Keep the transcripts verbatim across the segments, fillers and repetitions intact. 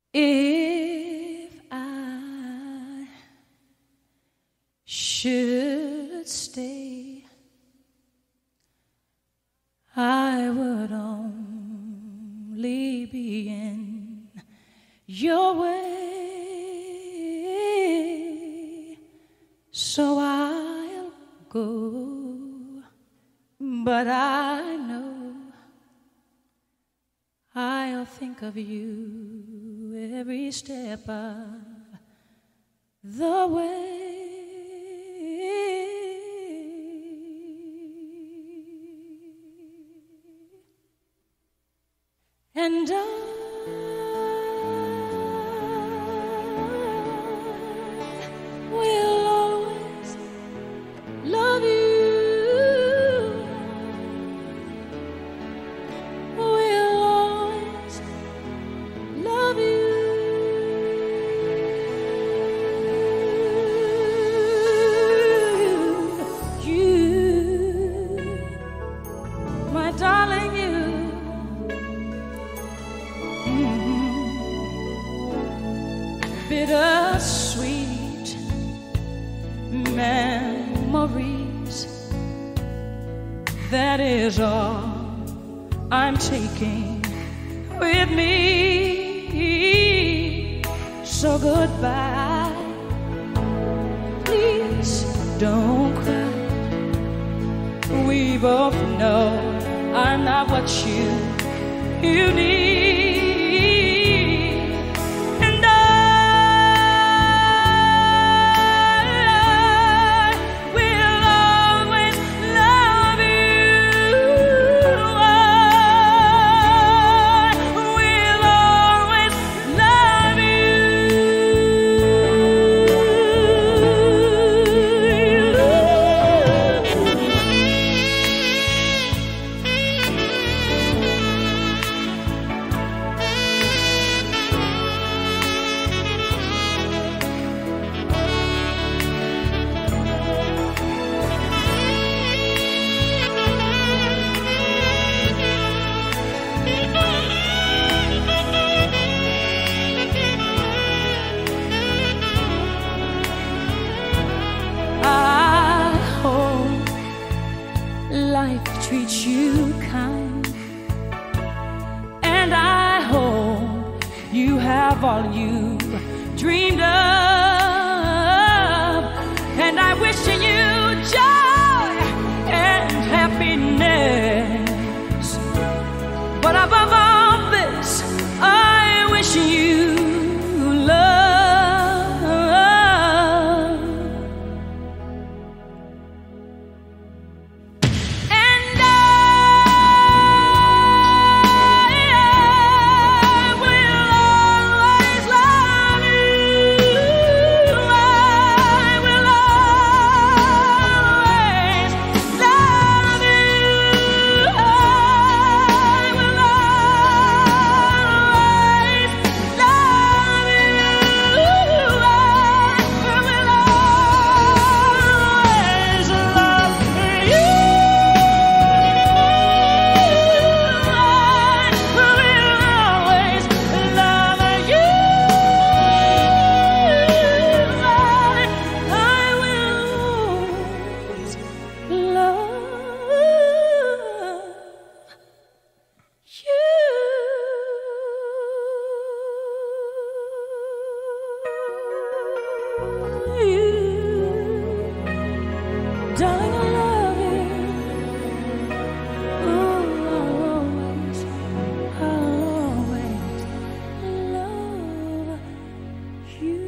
If I should stay, I would only be in your way, so I'll go, but I know I'll think of you every step of the way. And I will always love you. Will always love you. You, my darling, you. Bittersweet memories, that is all I'm taking with me. So goodbye, please don't cry. We both know I'm not what you, you need. Life treats you kind, and I hope you have all you dreamed of, and I wish you joy and happiness, but above all this I wish you love. Darling, I love you. Oh, I'll always, I'll always love you.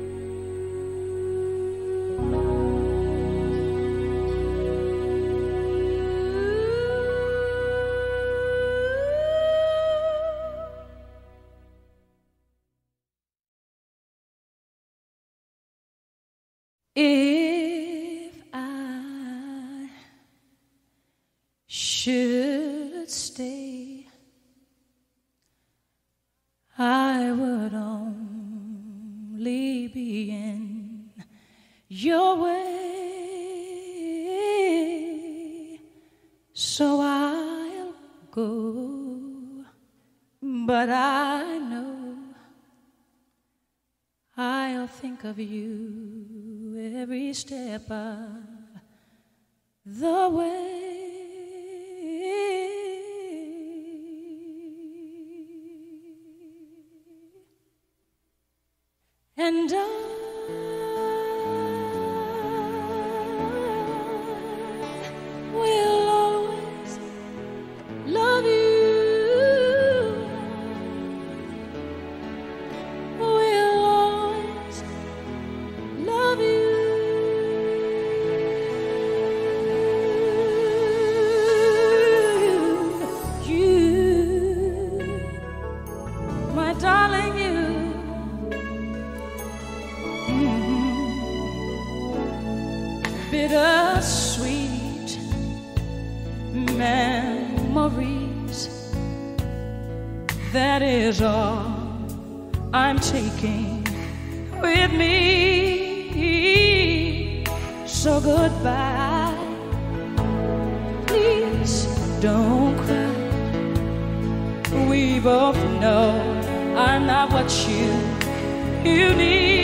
If I should stay, I would only be in your way, so I'll go, but I know I'll think of you every step of the way. And I will always love you. Will always love you. You, my darling, you. Bittersweet memories, that is all I'm taking with me. So goodbye, please don't cry. We both know I'm not what you, you need.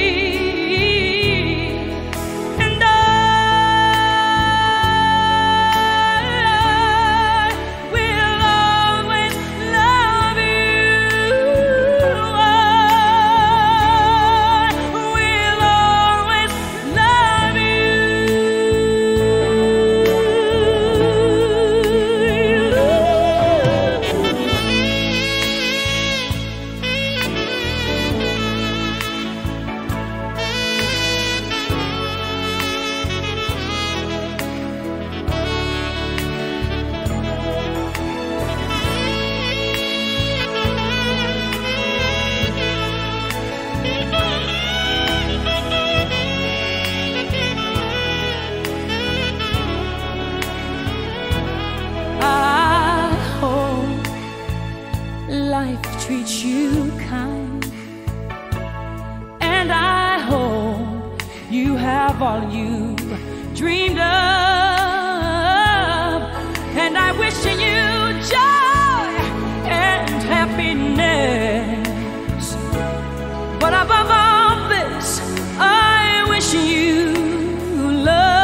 Life treats you kind, and I hope you have all you dreamed of, and I wish you joy and happiness. But above all this, I wish you love.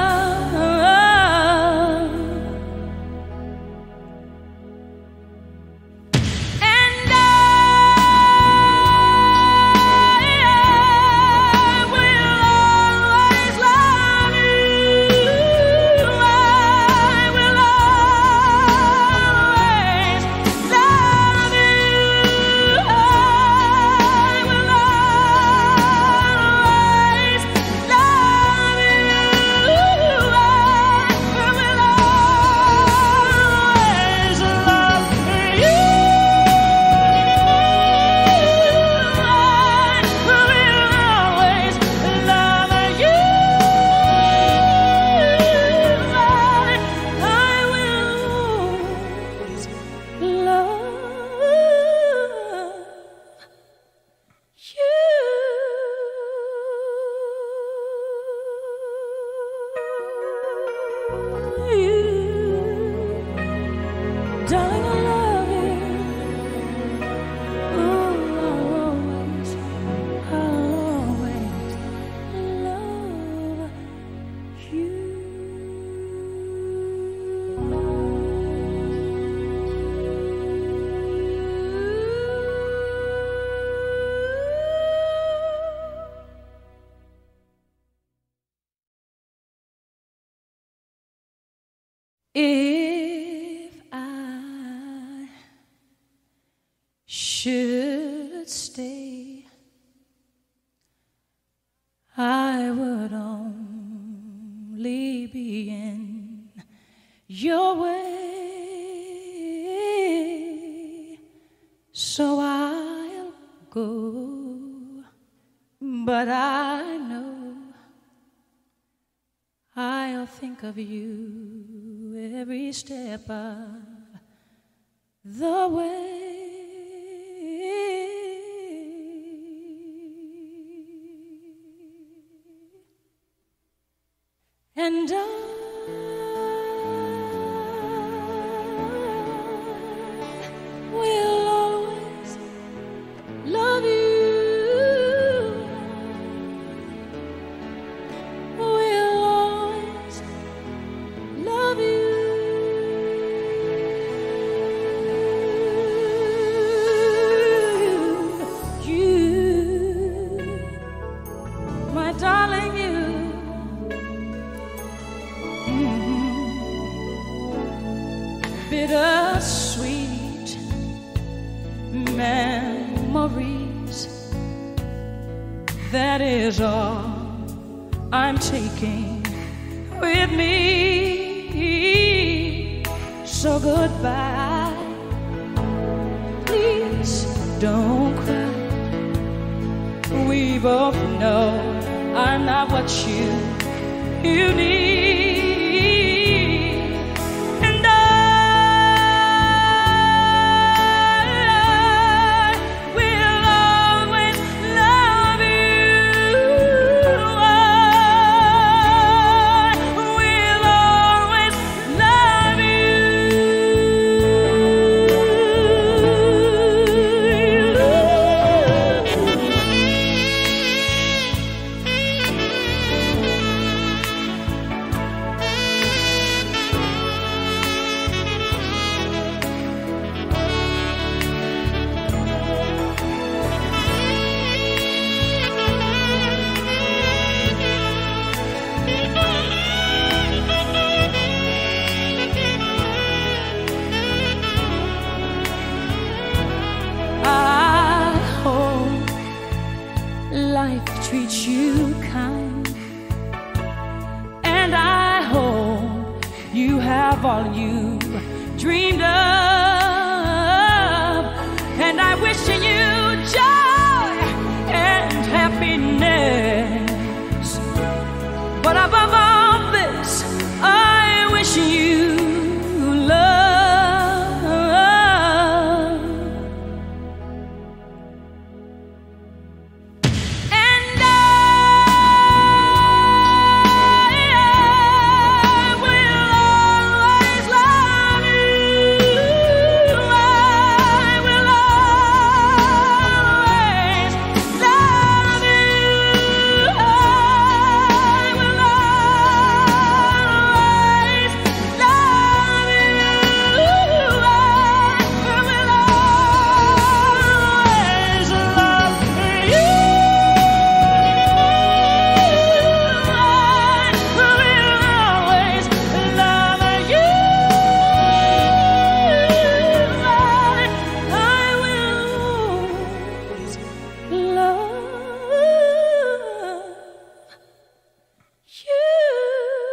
Darling, I love you. Ooh, I'll always, I'll always love you. If I should stay, I would only be in your way, so I'll go, but I know I'll think of you every step of the way. And I will always love you. memories. That is all I'm taking with me. So goodbye. Please don't cry. We both know I'm not what you you need, and I will always love you. I will always love life treats you kind, and I hope you have all you dreamed of, and I wish you joy and happiness, but above all this I wish you love.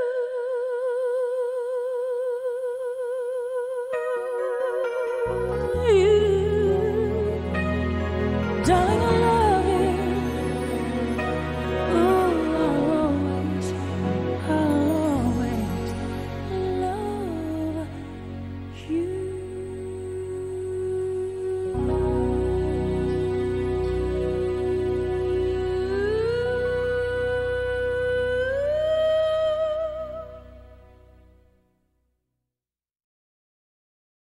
You